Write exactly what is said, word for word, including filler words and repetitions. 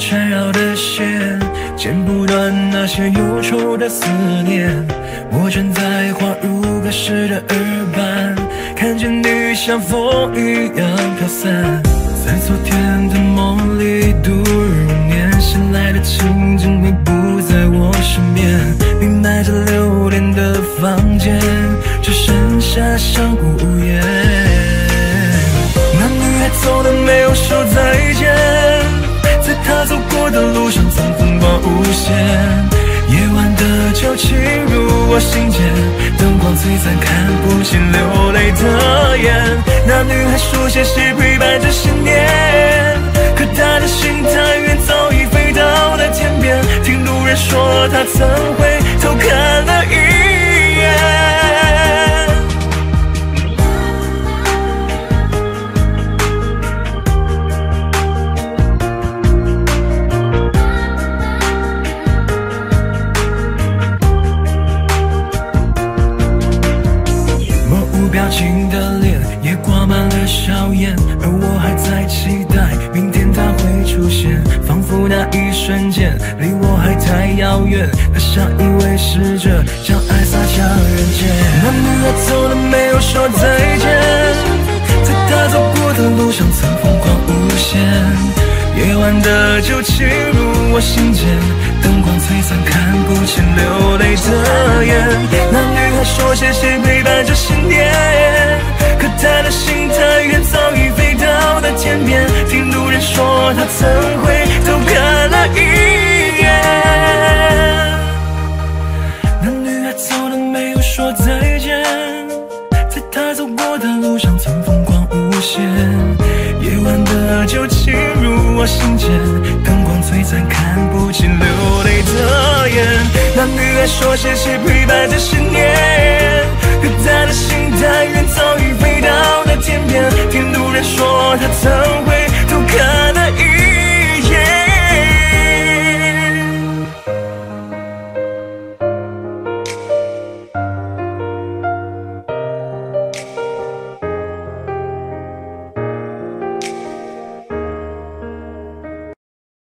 缠绕的线，剪不断那些忧愁的思念。我站在花如歌时的耳畔，看见你像风一样飘散，在昨天的梦里度入眠，醒来的情景你不在我身边，弥漫着留恋的房间，只剩下相顾无言。那女孩走了没有说再见，在她走过的路上曾风光无限，夜晚的酒侵入我心间，灯光璀璨看不清流泪的眼。那女孩书写诗陪伴着信念，可她的心太远，早已飞到了天边。听路人说她曾回头看了一眼。表情的脸也挂满了笑颜，而我还在期待明天他会出现，仿佛那一瞬间离我还太遥远，那像一位使者将爱洒向人间。那女孩走了没有说再见，在她走过的路上曾疯狂无限，夜晚的酒侵入我心间，灯光璀璨看不清流泪的眼。那女孩说谢谢陪伴着信念，可她的心太远，早已飞到了天边。听路人说她曾回头看了一眼。那女孩走了没有说再见，在她走过的路上曾风光无限，夜晚的酒侵入我心间，灯光璀璨看不清流泪的眼。那女孩说谢谢陪伴着信念，可她的心太远，早已飞到了天边。听路人说她曾回头看